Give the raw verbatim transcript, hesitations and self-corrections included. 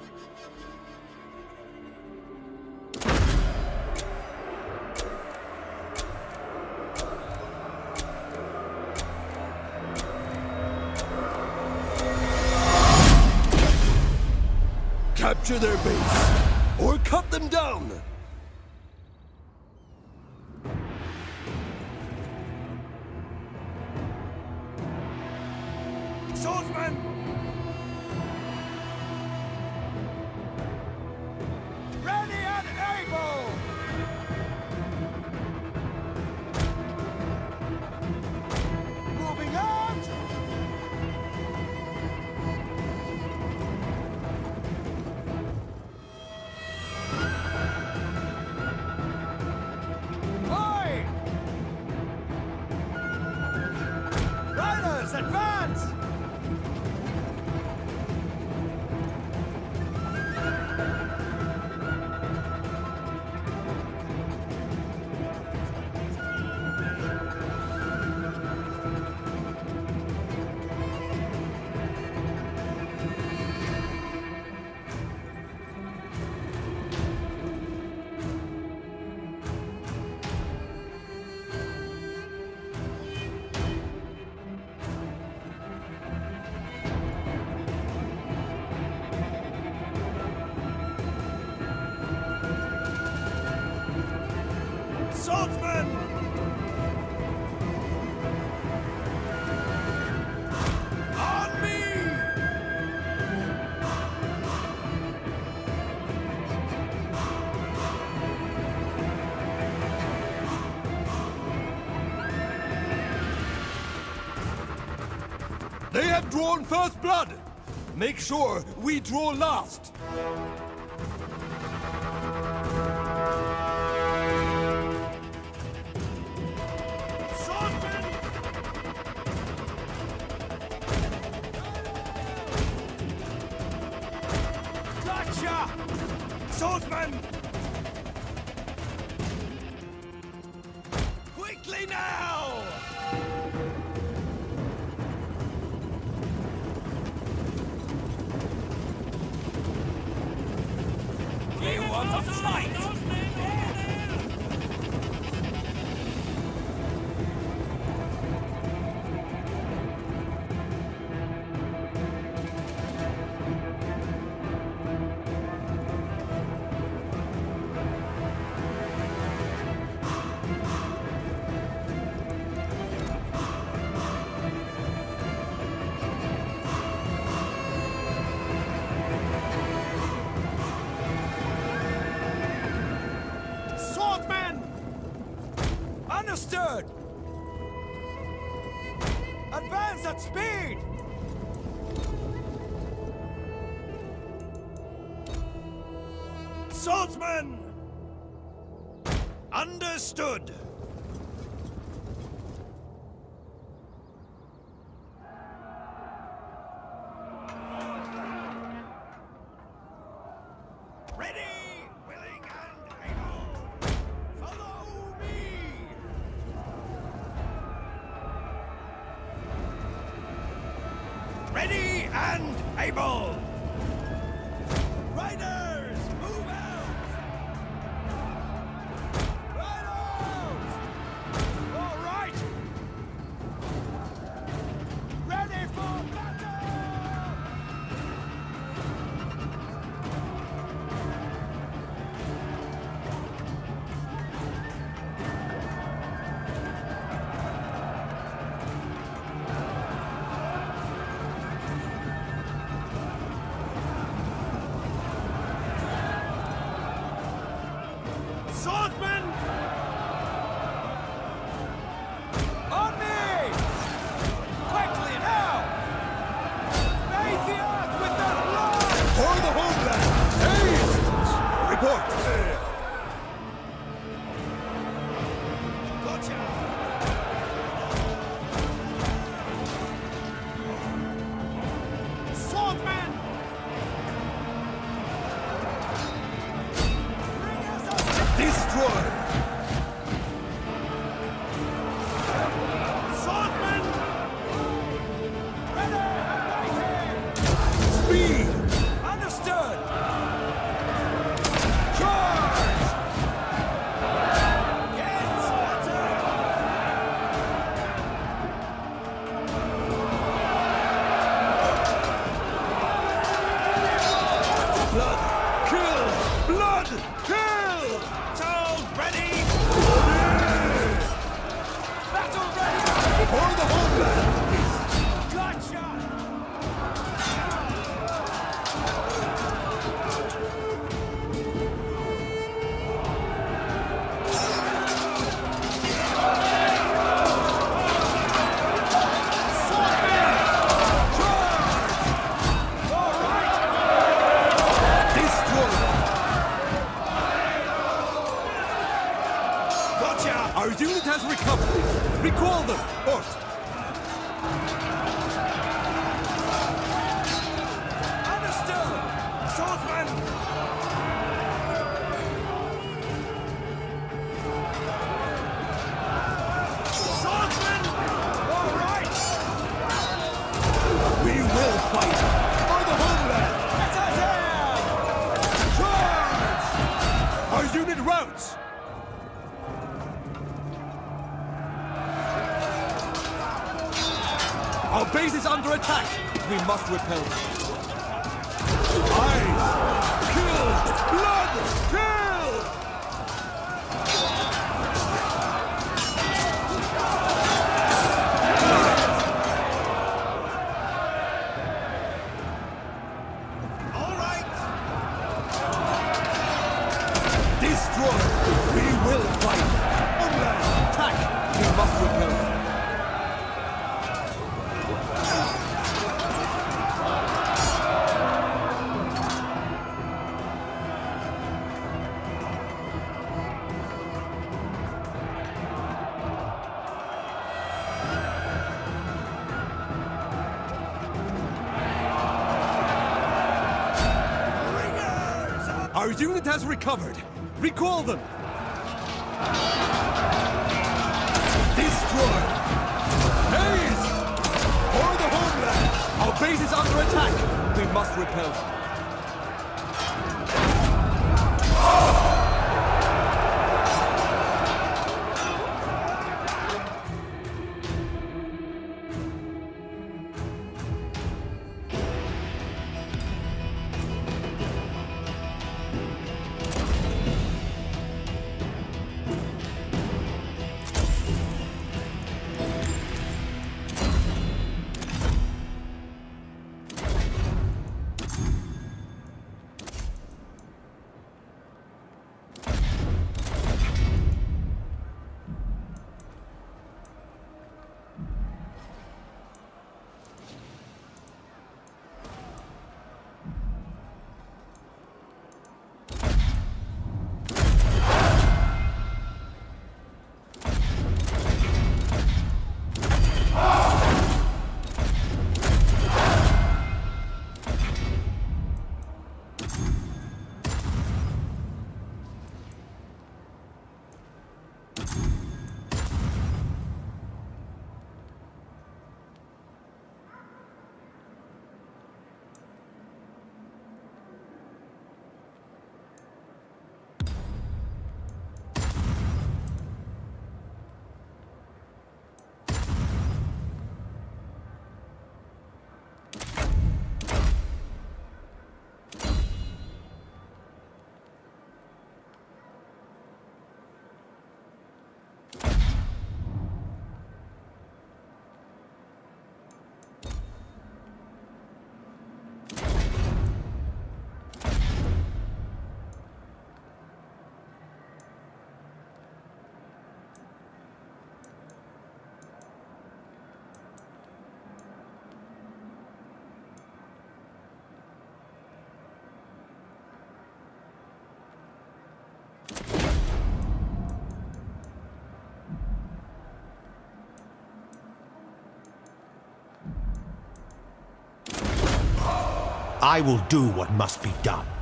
Capture their base, or cut them down! Swordsman! Ready and able! Moving out! Aye! Riders, advance! Swordsman! On me! They have drawn first blood! Make sure we draw last! Swordsman! Gotcha! Swordsman! Quickly now! You want to fight? Swordsman! Understood! Advance at speed! Swordsman! Understood! Ready, willing, and able! Follow me! Ready and able! Riders, move out! Riders! All right! Ready for battle! Swordsman! On me! Quickly now! Bathe the earth with their blood! For the homeland! Haste! Report! Gotcha! Swordsman! Bring us up! Destroy! Swordsman! Ready and waiting! Speed! Understood! For the homeland! Gotcha! Our unit has recovered. Recall them. Ort. Understood! Swordsman! Swordsman! All right! We will fight for the homeland. Let us have! Charge! Our unit routs. Our base is under attack. We must repel them. Eyes! Kill! Blood! Kill! All right! Destroy! We will fight! Homeland! Attack! We must repel them. Our unit has recovered. Recall them. Destroy. Haze! For the homeland. Our base is under attack. We must repel them. I will do what must be done.